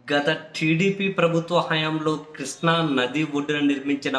గత టీడీపీ ప్రభుత్వ హయాంలో కృష్ణా నది ఒడ్డున నిర్మించిన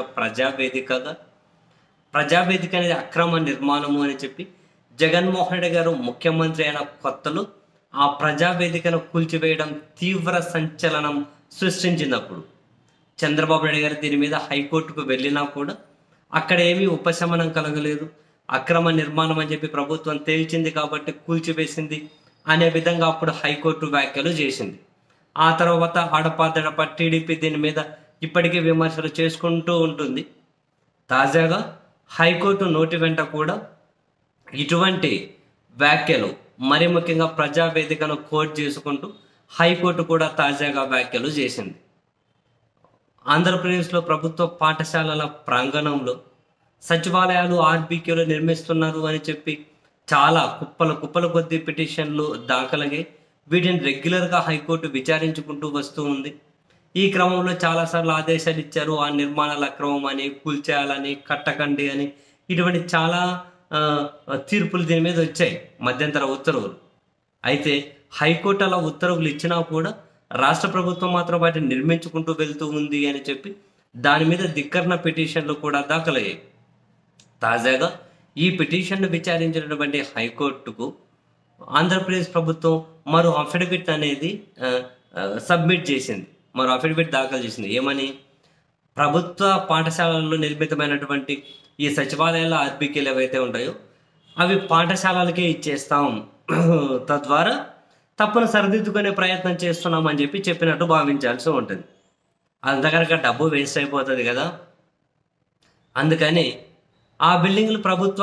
ప్రజావేదిక అనేది అక్రమ నిర్మాణము అని చెప్పి జగన్మోహన్ రెడ్డి గారు ముఖ్యమంత్రి అయిన కొత్తలో ఆ ప్రజావేదికను కూల్చివేయడం తీవ్ర సంచలనం సృష్టించినప్పుడు చంద్రబాబు నాయుడు గారు దీని మీద హైకోర్టుకు వెళ్ళినా కూడా అక్కడ ఏమీ ఉపశమనం కలగలేదు. అక్రమ నిర్మాణం అని చెప్పి ప్రభుత్వం తేల్చింది కాబట్టి కూల్చివేసింది అనే విధంగా అప్పుడు హైకోర్టు వ్యాఖ్యలు చేసింది. ఆ తర్వాత అడపాదడప టీడీపీ దీని మీద ఇప్పటికీ విమర్శలు చేసుకుంటూ ఉంటుంది. తాజాగా హైకోర్టు నోటి వెంట కూడా ఇటువంటి వ్యాఖ్యలు, మరి ముఖ్యంగా ప్రజావేదికను కోట్ చేసుకుంటూ హైకోర్టు కూడా తాజాగా వ్యాఖ్యలు చేసింది. ఆంధ్రప్రదేశ్లో ప్రభుత్వ పాఠశాలల ప్రాంగణంలో సచివాలయాలు ఆర్బీకేలు నిర్మిస్తున్నారు అని చెప్పి చాలా కుప్పల కొద్దీ పిటిషన్లు దాఖలయ్యాయి. వీటిని రెగ్యులర్గా హైకోర్టు విచారించుకుంటూ వస్తూ ఉంది. ఈ క్రమంలో చాలాసార్లు ఆదేశాలు ఇచ్చారు. ఆ నిర్మాణాల అక్రమం అని, కూల్చేయాలని, కట్టకండి అని, ఇటువంటి చాలా తీర్పులు దీని మీద వచ్చాయి, మధ్యంతర ఉత్తర్వులు. అయితే హైకోర్టు అలా ఉత్తర్వులు ఇచ్చినా కూడా రాష్ట్ర ప్రభుత్వం మాత్రం వాటిని నిర్మించుకుంటూ వెళ్తూ ఉంది అని చెప్పి దాని మీద ధిక్కరణ పిటిషన్లు కూడా దాఖలయ్యాయి. తాజాగా ఈ పిటిషన్ను విచారించినటువంటి హైకోర్టుకు ఆంధ్రప్రదేశ్ ప్రభుత్వం మరో అఫిడవిట్ అనేది సబ్మిట్ చేసింది, మరో అఫిడవిట్ దాఖలు చేసింది. ఏమని? ప్రభుత్వ పాఠశాలల్లో నిర్మితమైనటువంటి ఈ సచివాలయాల ఆర్బీకేలు ఏవైతే ఉంటాయో అవి పాఠశాలలకే ఇచ్చేస్తాం, తద్వారా తప్పును సరిదిద్దుకునే ప్రయత్నం చేస్తున్నామని చెప్పినట్టు భావించాల్సి ఉంటుంది. అంత కనుక డబ్బు వేస్ట్ అయిపోతుంది కదా. అందుకని ఆ బిల్డింగ్లు ప్రభుత్వ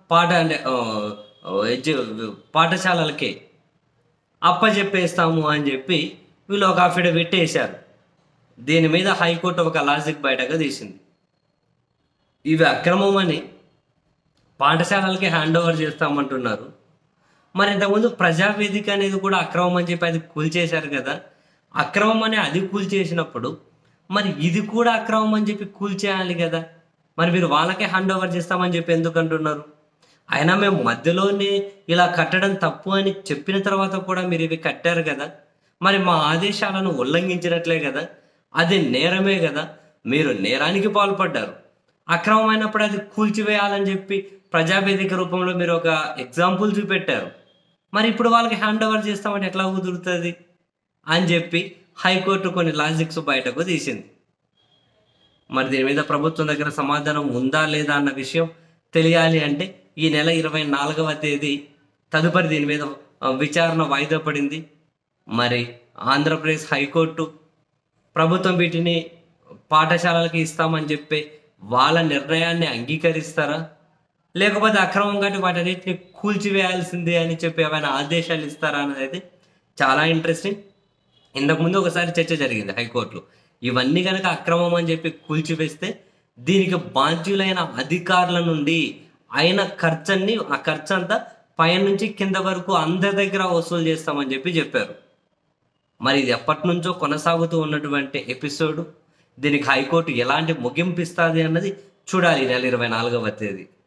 పాఠశాలలకే అప్పచెప్పేస్తాము అని చెప్పి వీళ్ళు ఒక అఫిడవిట్ వేశారు. దీని మీద హైకోర్టు ఒక లాజిక్ బయటగా తీసింది. ఇవి అక్రమం అని పాఠశాలలకి హ్యాండ్ ఓవర్ చేస్తామంటున్నారు. మరి ఇంతకుముందు ప్రజావేదిక అనేది కూడా అక్రమం అని చెప్పి అది కూల్చేశారు కదా. అక్రమం అని అది కూల్చేసినప్పుడు మరి ఇది కూడా అక్రమం అని చెప్పి కూల్చేయాలి కదా. మరి మీరు వాళ్ళకే హ్యాండ్ ఓవర్ చేస్తామని చెప్పి ఎందుకు అంటున్నారు? అయినా మేము మధ్యలోనే ఇలా కట్టడం తప్పు అని చెప్పిన తర్వాత కూడా మీరు ఇవి కట్టారు కదా, మరి మా ఆదేశాలను ఉల్లంఘించినట్లే కదా, అది నేరమే కదా, మీరు నేరానికి పాల్పడ్డారు. అక్రమమైనప్పుడు అది కూల్చివేయాలని చెప్పి ప్రజావేదిక రూపంలో మీరు ఒక ఎగ్జాంపుల్ చూపెట్టారు. మరి ఇప్పుడు వాళ్ళకి హ్యాండ్ ఓవర్ చేస్తామని ఎట్లా కుదురుతుంది అని చెప్పి హైకోర్టు కొన్ని లాజిక్స్ బయటకు తీసింది. మరి దీని మీద ప్రభుత్వం దగ్గర సమాధానం ఉందా లేదా అన్న విషయం తెలియాలి అంటే ఈ నెల 24వ తేదీ తదుపరి దీని మీద విచారణ వాయిదా పడింది. మరి ఆంధ్రప్రదేశ్ హైకోర్టు ప్రభుత్వం వీటిని పాఠశాలలకి ఇస్తామని చెప్పి వాళ్ళ నిర్ణయాన్ని అంగీకరిస్తారా, లేకపోతే అక్రమం కాబట్టి వాటన్నిటిని కూల్చివేయాల్సిందే అని చెప్పి ఏమైనా ఆదేశాలు ఇస్తారా అనేది అయితే చాలా ఇంట్రెస్టింగ్. ఇంతకుముందు ఒకసారి చర్చ జరిగింది హైకోర్టులో. ఇవన్నీ కనుక అక్రమం అని చెప్పి కూల్చివేస్తే దీనికి బాధ్యులైన అధికారుల నుండి అయిన ఆ ఖర్చు అంతా పైన నుంచి కింద వరకు అందరి దగ్గర వసూలు చేస్తామని చెప్పారు. మరి ఇది ఎప్పటి నుంచో కొనసాగుతూ ఉన్నటువంటి ఎపిసోడ్. దీనికి హైకోర్టు ఎలాంటి ముగింపు ఇస్తుంది అన్నది చూడాలి ఈ నెల 24వ తేదీ.